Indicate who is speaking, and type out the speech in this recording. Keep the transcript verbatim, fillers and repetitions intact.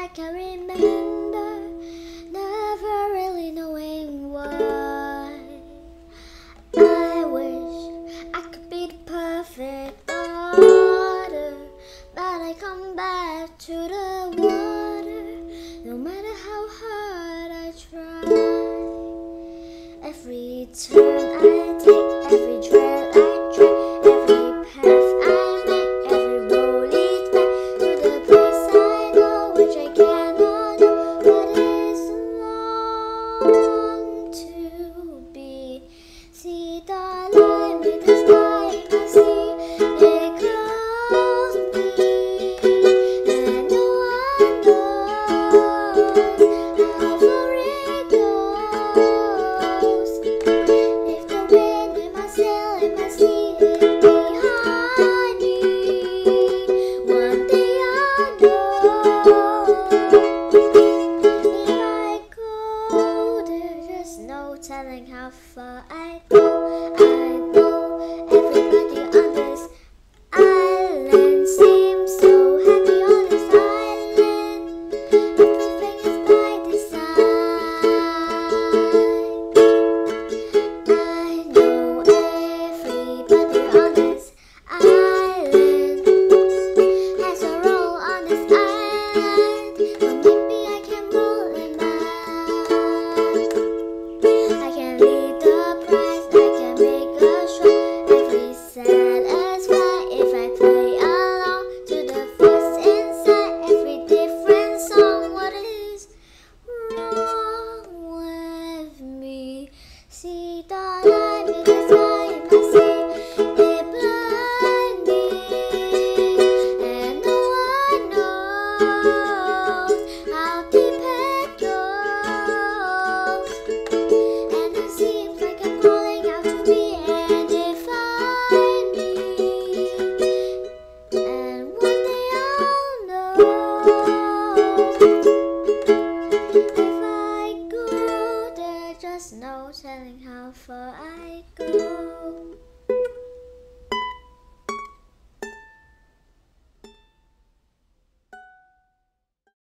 Speaker 1: can remember never really knowing why. I wish I could be the perfect daughter, but I come back to the water, no matter how hard I try. Every turn I take, every trail I tread, every path I make, every road leads back to the place I know, which I cannot know, but it's long to be. See the light with the sky in the sea, it calls me, and no one knows how far it goes. If the wind in my sail and my sea is behind me, one day I'll know. If I go, there's just no telling how far I go. I